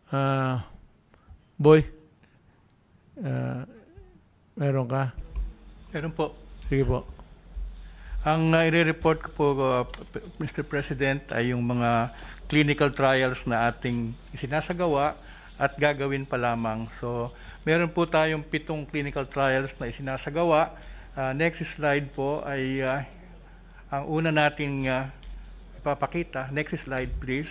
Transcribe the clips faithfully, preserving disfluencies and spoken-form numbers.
Ah, Boy, ah, meron ka? Meron po. Sige po. Ang uh, i-report ko po, uh, Mister President, ay yung mga clinical trials na ating isinasagawa at gagawin pa lamang. So, meron po tayong pitong clinical trials na isinasagawa. Uh, next slide po ay uh, ang una nating uh, ipapakita. Next slide, please.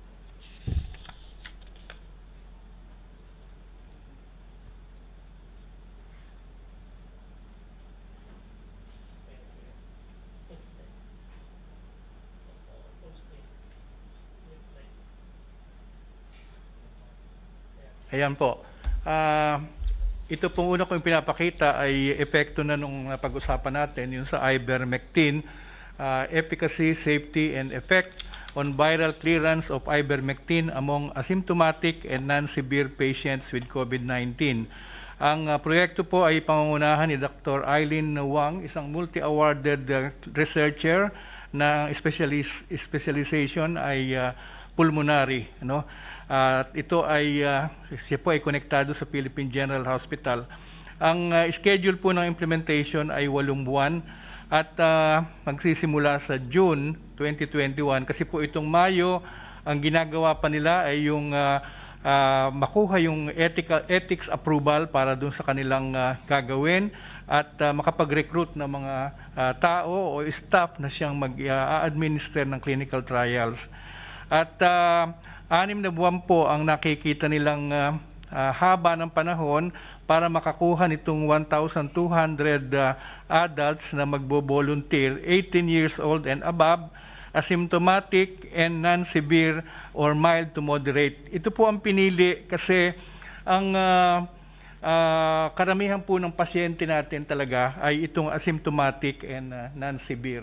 Ayan po. Uh, ito pong una kong pinapakita ay epekto na nung pag-usapan natin, yung sa ivermectin, uh, efficacy, safety, and effect on viral clearance of ivermectin among asymptomatic and non-severe patients with COVID nineteen. Ang uh, proyekto po ay pangungunahan ni Doctor Eileen Wang, isang multi-awarded uh, researcher na specialis- specialization ay uh, pulmonary, no? At uh, ito ay uh, siya po ay konektado sa Philippine General Hospital. Ang uh, schedule po ng implementation ay walong buwan at uh, magsisimula sa June twenty twenty-one kasi po itong Mayo ang ginagawa pa nila ay yung uh, uh, makuha yung ethical, ethics approval para dun sa kanilang uh, gagawin at uh, makapag-recruit ng mga uh, tao o staff na siyang mag-administer uh, ng clinical trials. At uh, anim na buwan po ang nakikita nilang uh, uh, haba ng panahon para makakuha nitong one thousand two hundred uh, adults na magbo-volunteer, eighteen years old and above, asymptomatic and non-severe or mild to moderate. Ito po ang pinili kasi ang uh, uh, karamihan po ng pasyente natin talaga ay itong asymptomatic and uh, non-severe.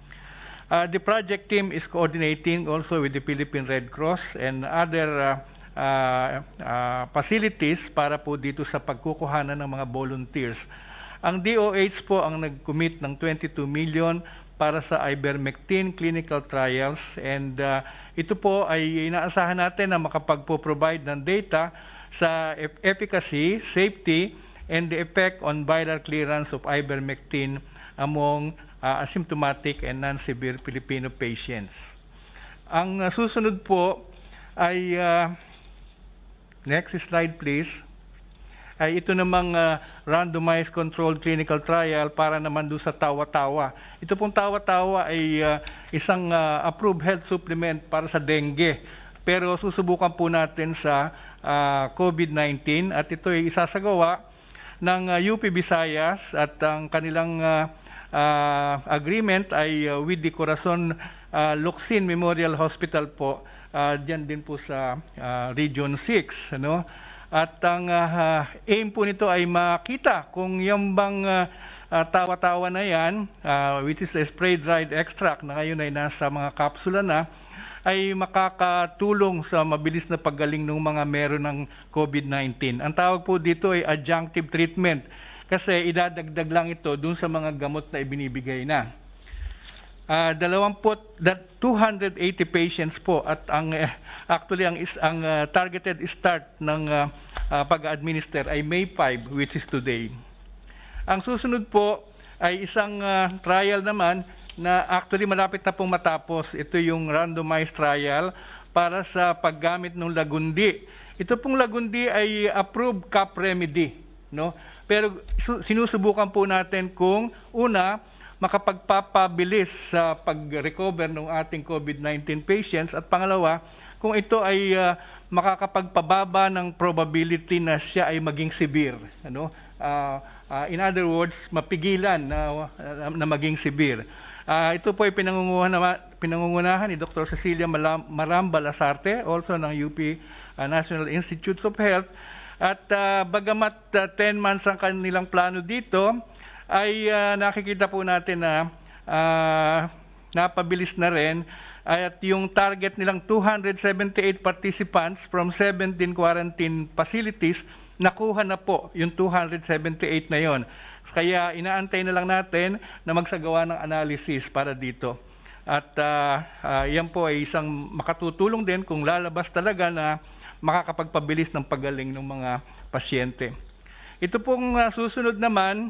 Uh, the project team is coordinating also with the Philippine Red Cross and other uh, uh, uh, facilities para po dito sa pagkukuhanan ng mga volunteers. Ang D O H po ang nag-commit ng twenty-two million para sa ivermectin clinical trials and uh, ito po ay inaasahan natin na makapagpo-provide ng data sa e- efficacy, safety, and the effect on viral clearance of ivermectin among Uh, asymptomatic and non-severe Filipino patients. Ang uh, susunod po ay, uh, next slide please, ay ito namang uh, randomized controlled clinical trial para naman doon sa tawa-tawa. Ito pong tawa-tawa ay uh, isang uh, approved health supplement para sa dengue. Pero susubukan po natin sa uh, COVID nineteen at ito ay isasagawa ng uh, U P Visayas at ang kanilang uh, Uh, agreement ay uh, with the Corazon uh, Locsin Memorial Hospital po, uh, dyan din po sa uh, Region six. Ano? At ang uh, aim po nito ay makita kung yung bang uh, uh, tawa-tawa na yan, uh, which is a spray-dried extract na ngayon ay nasa mga kapsula na, ay makakatulong sa mabilis na paggaling ng mga meron ng COVID nineteen. Ang tawag po dito ay adjunctive treatment. Kasi idadagdag lang ito dun sa mga gamot na ibinibigay na. Uh, dalawamput, two hundred eighty patients po at ang uh, actually ang, is, ang uh, targeted start ng uh, uh, pag-administer ay May five, which is today. Ang susunod po ay isang uh, trial naman na actually malapit na pong matapos. Ito yung randomized trial para sa paggamit ng lagundi. Ito pong lagundi ay approved C A P remedy, no? Pero sinusubukan po natin kung una, makapagpapabilis sa pag-recover ng ating COVID nineteen patients at pangalawa, kung ito ay uh, makakapagpababa ng probability na siya ay maging severe. Ano? Uh, uh, in other words, mapigilan na, uh, na maging severe. Uh, ito po ay pinangungunahan, pinangungunahan ni Doctor Cecilia Maramba Lasarte, also ng U P uh, National Institutes of Health. At uh, bagamat uh, ten months ang kanilang plano dito, ay uh, nakikita po natin na uh, napabilis na rin at yung target nilang two hundred seventy-eight participants from seventeen quarantine facilities, nakuha na po yung two hundred seventy-eight na yon. Kaya inaantay na lang natin na magsagawa ng analysis para dito. At uh, uh, yan po ay isang makatutulong din kung lalabas talaga na makakapagpabilis ng pagaling ng mga pasyente. Ito pong uh, susunod naman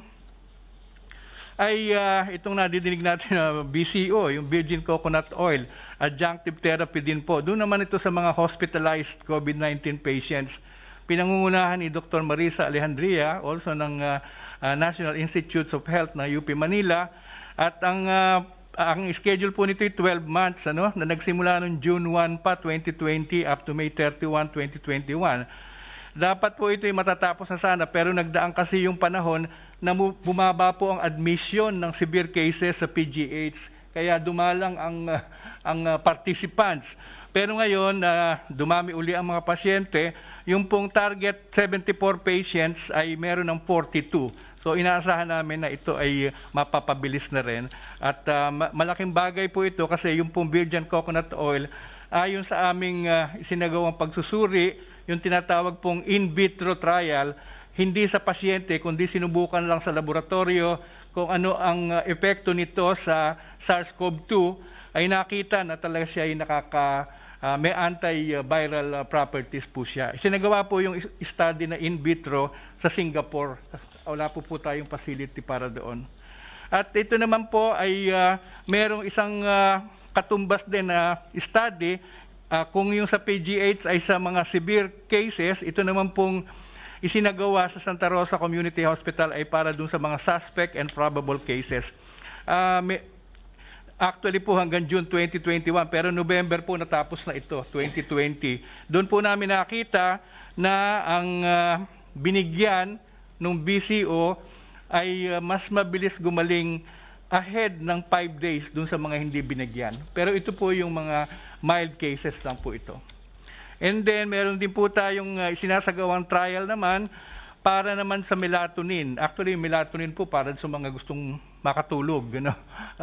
ay uh, itong nadidinig natin na uh, B C O, yung Virgin Coconut Oil, adjunctive therapy din po. Doon naman ito sa mga hospitalized COVID nineteen patients. Pinangungunahan ni Doctor Marisa Alejandria, also ng uh, uh, National Institutes of Health na U P Manila. At ang uh, ang schedule po nito ay twelve months, ano, na nagsimula noong June first pa, twenty twenty up to May thirty-first, twenty twenty-one. Dapat po ito ay matatapos na sana, pero nagdaan kasi yung panahon na bumaba po ang admission ng severe cases sa P G H, kaya dumalang ang, uh, ang uh, participants. Pero ngayon, uh, dumami uli ang mga pasyente, yung pong target seventy-four patients ay meron ng forty-two. So inaasahan namin na ito ay mapapabilis na rin. At uh, malaking bagay po ito kasi yung pong Virgin Coconut Oil, ayon sa aming uh, isinagawang pagsusuri, yung tinatawag pong in vitro trial, hindi sa pasyente kundi sinubukan lang sa laboratorio kung ano ang uh, epekto nito sa SARS-CoV two, ay nakita na talaga siya ay nakaka, uh, may antiviral uh, properties po siya. Sinagawa po yung study na in vitro sa Singapore. Wala po po tayong facility para doon. At ito naman po ay uh, merong isang uh, katumbas din na study. Uh, kung yung sa P G H ay sa mga severe cases, ito naman pong isinagawa sa Santa Rosa Community Hospital ay para dun sa mga suspect and probable cases. Uh, may, actually po hanggang June twenty twenty-one, pero November po natapos na ito, twenty twenty. Doon po namin nakita na ang uh, binigyan ng B C O ay uh, mas mabilis gumaling ahead ng five days dun sa mga hindi binigyan. Pero ito po yung mga mild cases lang po ito. And then, meron din po tayong uh, sinasagawang trial naman para naman sa melatonin. Actually, melatonin po para sa mga gustong makatulog. You know?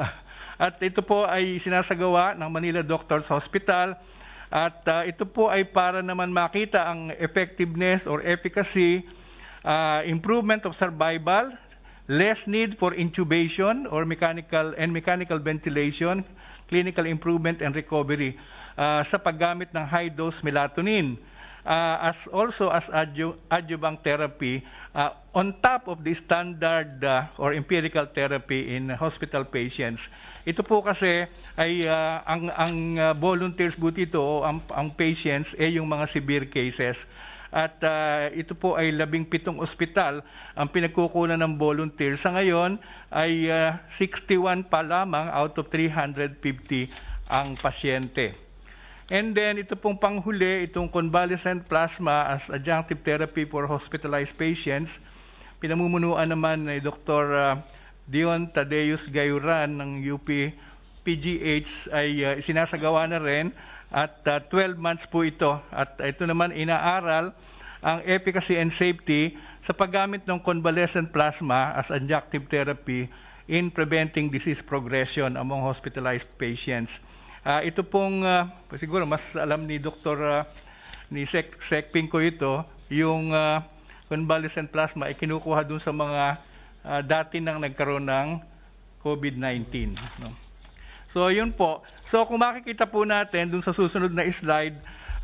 At ito po ay sinasagawa ng Manila Doctors Hospital. At uh, ito po ay para naman makita ang effectiveness or efficacy, uh, improvement of survival, less need for intubation or mechanical and mechanical ventilation, clinical improvement and recovery uh, sa paggamit ng high-dose melatonin, uh, as also as adju adjuvant therapy uh, on top of the standard uh, or empirical therapy in hospital patients. Ito po kasi ay uh, ang, ang uh, volunteers po dito o ang, ang patients ay yung mga severe cases. At uh, ito po ay labing pitong ospital ang pinagkukunan ng volunteer. Sa ngayon ay uh, sixty-one pa lamang out of three hundred fifty ang pasyente. And then ito pong panghuli, itong convalescent plasma as adjunctive therapy for hospitalized patients. Pinamumunuan naman ni Doctor Uh, Dion Tadeus Gayuran ng U P P G H ay uh, sinasagawa na rin. At uh, twelve months po ito. At ito naman inaaral ang efficacy and safety sa paggamit ng convalescent plasma as adjunctive therapy in preventing disease progression among hospitalized patients. Uh, ito pong, uh, siguro mas alam ni Doctor Uh, ni Sec, Sec Pinko ito, yung uh, convalescent plasma ay kinukuha dun sa mga uh, dati nang nagkaroon ng COVID nineteen. No? So, yun po. So, kung makikita po natin dun sa susunod na slide,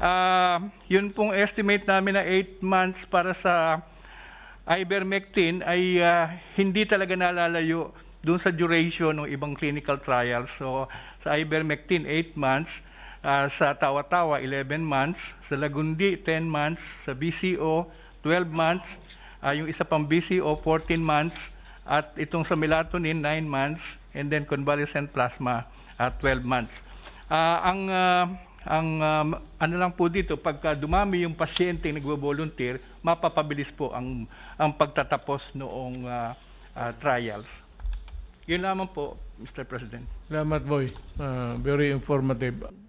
uh, yun pong estimate namin na eight months para sa ivermectin ay uh, hindi talaga nalalayo dun sa duration ng ibang clinical trials. So, sa ivermectin, eight months. Uh, sa Tawa-Tawa, eleven months. Sa Lagundi, ten months. Sa B C O, twelve months. Uh, yung isa pang B C O, fourteen months. At itong sa melatonin, nine months. And then convalescent plasma at uh, twelve months. Uh, ang uh, ang um, ano lang po dito, pagka dumami yung pasyente nagvo-volunteer, mapapabilis po ang ang pagtatapos noong uh, uh, trials. Yun lamang po, Mister President. Salamat, Boy. Uh, very informative.